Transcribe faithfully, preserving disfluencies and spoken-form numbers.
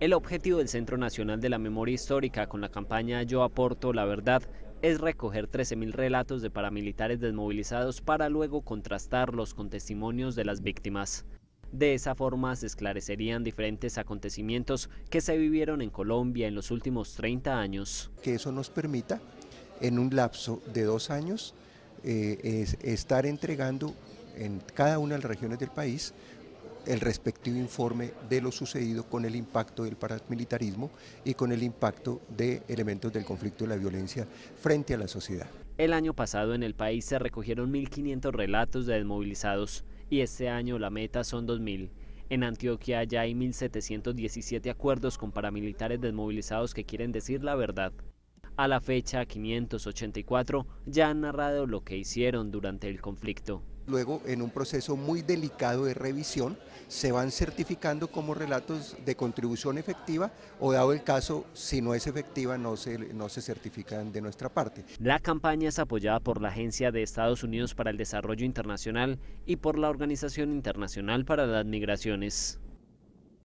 El objetivo del Centro Nacional de la Memoria Histórica con la campaña Yo aporto la verdad es recoger trece mil relatos de paramilitares desmovilizados para luego contrastarlos con testimonios de las víctimas. De esa forma se esclarecerían diferentes acontecimientos que se vivieron en Colombia en los últimos treinta años. Que eso nos permita, en un lapso de dos años, eh, es, estar entregando en cada una de las regiones del país el respectivo informe de lo sucedido con el impacto del paramilitarismo y con el impacto de elementos del conflicto y la violencia frente a la sociedad. El año pasado en el país se recogieron mil quinientos relatos de desmovilizados y este año la meta son dos mil. En Antioquia ya hay mil setecientos diecisiete acuerdos con paramilitares desmovilizados que quieren decir la verdad. A la fecha, quinientos ochenta y cuatro ya han narrado lo que hicieron durante el conflicto. Luego, en un proceso muy delicado de revisión, se van certificando como relatos de contribución efectiva o, dado el caso, si no es efectiva, no se, no se certifican de nuestra parte. La campaña es apoyada por la Agencia de Estados Unidos para el Desarrollo Internacional y por la Organización Internacional para las Migraciones.